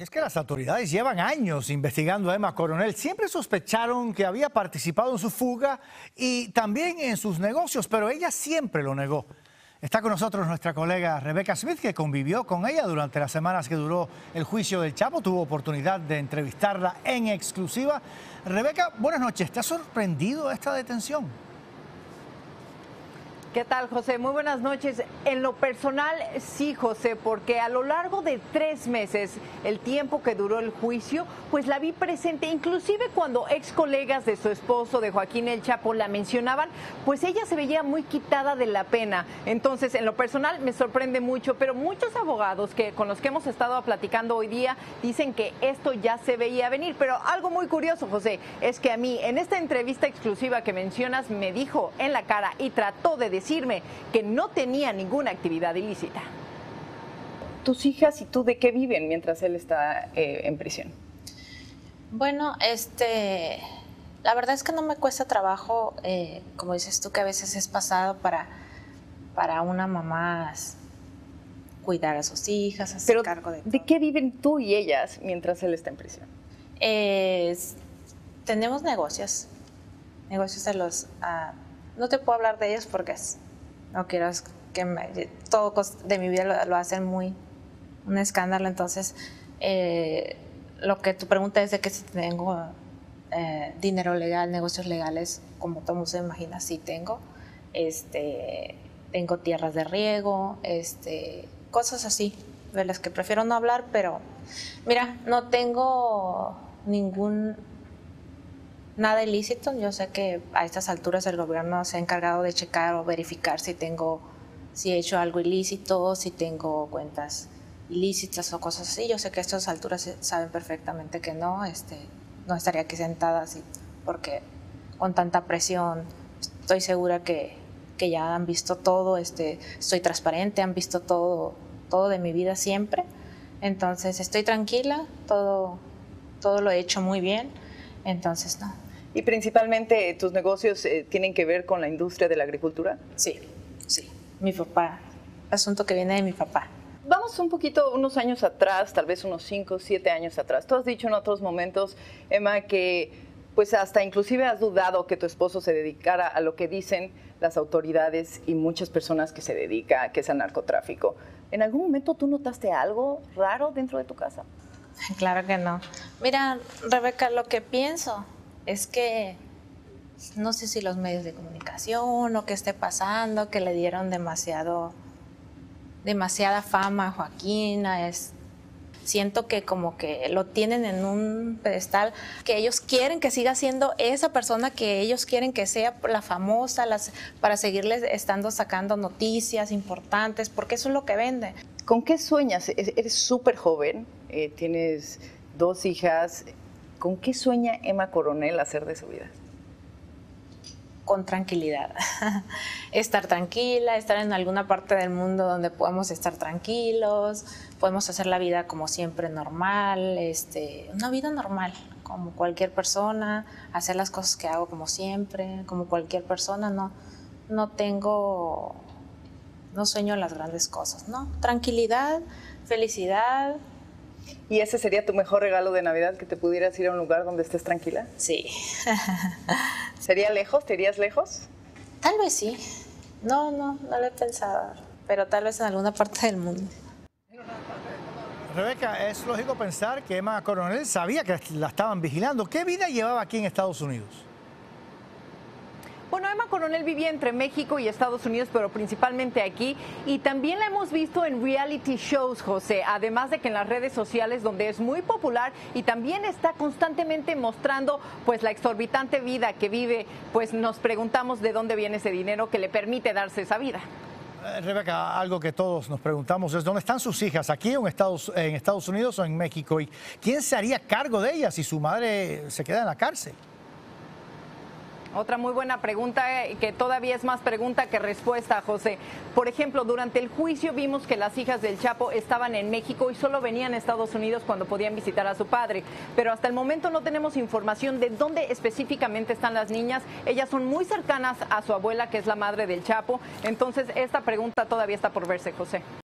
Es que las autoridades llevan años investigando a Emma Coronel. Siempre sospecharon que había participado en su fuga y también en sus negocios, pero ella siempre lo negó. Está con nosotros nuestra colega Rebecca Smith, que convivió con ella durante las semanas que duró el juicio del Chapo. Tuvo oportunidad de entrevistarla en exclusiva. Rebecca, buenas noches. ¿Te ha sorprendido esta detención? ¿Qué tal, José? Muy buenas noches. En lo personal, sí, José, porque a lo largo de 3 meses, el tiempo que duró el juicio, pues la vi presente. Inclusive cuando ex colegas de su esposo, de Joaquín El Chapo, la mencionaban, pues ella se veía muy quitada de la pena. Entonces, en lo personal, me sorprende mucho, pero muchos abogados con los que hemos estado platicando hoy día dicen que esto ya se veía venir. Pero algo muy curioso, José, es que a mí, en esta entrevista exclusiva que mencionas, me dijo en la cara y trató de decirme que no tenía ninguna actividad ilícita. ¿Tus hijas y tú de qué viven mientras él está en prisión? Bueno, la verdad es que no me cuesta trabajo, como dices tú, que a veces es pasado para una mamá cuidar a sus hijas, hacer cargo de todo. ¿De qué viven tú y ellas mientras él está en prisión? Tenemos negocios de los... no te puedo hablar de ellos porque no quiero que todo de mi vida lo hacen un escándalo. Entonces, lo que tu pregunta es de que si tengo dinero legal, negocios legales, como todo mundo se imagina, sí tengo. Tengo tierras de riego, cosas así, de las que prefiero no hablar, pero mira, no tengo nada ilícito. Yo sé que a estas alturas el gobierno se ha encargado de checar o verificar si he hecho algo ilícito, si tengo cuentas ilícitas o cosas así. Yo sé que a estas alturas saben perfectamente que no estaría aquí sentada así, porque con tanta presión estoy segura que ya han visto todo, estoy transparente, han visto todo de mi vida siempre. Entonces estoy tranquila, todo lo he hecho muy bien. Entonces, no. ¿Y principalmente tus negocios tienen que ver con la industria de la agricultura? Sí. Mi papá, asunto que viene de mi papá. Vamos unos años atrás, tal vez unos 5, 7 años atrás. Tú has dicho en otros momentos, Emma, que pues hasta inclusive has dudado que tu esposo se dedicara a lo que dicen las autoridades y muchas personas que se dedican, que es al narcotráfico. ¿En algún momento tú notaste algo raro dentro de tu casa? Claro que no. Mira, Rebeca, lo que pienso es que no sé si los medios de comunicación o qué esté pasando, que le dieron demasiada fama a Joaquín. Siento que como que lo tienen en un pedestal, que ellos quieren que siga siendo esa persona que ellos quieren que sea la famosa, para seguirles sacando noticias importantes, porque eso es lo que vende. ¿Con qué sueñas? Eres súper joven, tienes 2 hijas. ¿Con qué sueña Emma Coronel hacer de su vida? Con tranquilidad. Estar tranquila, estar en alguna parte del mundo donde podamos estar tranquilos, podemos hacer la vida como siempre normal, una vida normal, como cualquier persona, hacer las cosas que hago como siempre, como cualquier persona. No sueño las grandes cosas, ¿no? Tranquilidad, felicidad. ¿Y ese sería tu mejor regalo de Navidad, que te pudieras ir a un lugar donde estés tranquila? Sí. ¿Sería lejos? ¿Te irías lejos? Tal vez sí. No lo he pensado, pero tal vez en alguna parte del mundo. Rebeca, es lógico pensar que Emma Coronel sabía que la estaban vigilando. ¿Qué vida llevaba aquí en Estados Unidos? Bueno, Emma Coronel vivía entre México y Estados Unidos, pero principalmente aquí. Y también la hemos visto en reality shows, José, además de que en las redes sociales, donde es muy popular y también está constantemente mostrando pues la exorbitante vida que vive. Pues nos preguntamos de dónde viene ese dinero que le permite darse esa vida. Rebeca, algo que todos nos preguntamos es: ¿dónde están sus hijas? ¿Aquí en Estados Unidos o en México? ¿Y quién se haría cargo de ellas si su madre se queda en la cárcel? Otra muy buena pregunta, que todavía es más pregunta que respuesta, José. Por ejemplo, durante el juicio vimos que las hijas del Chapo estaban en México y solo venían a Estados Unidos cuando podían visitar a su padre. Pero hasta el momento no tenemos información de dónde específicamente están las niñas. Ellas son muy cercanas a su abuela, que es la madre del Chapo. Entonces, esta pregunta todavía está por verse, José.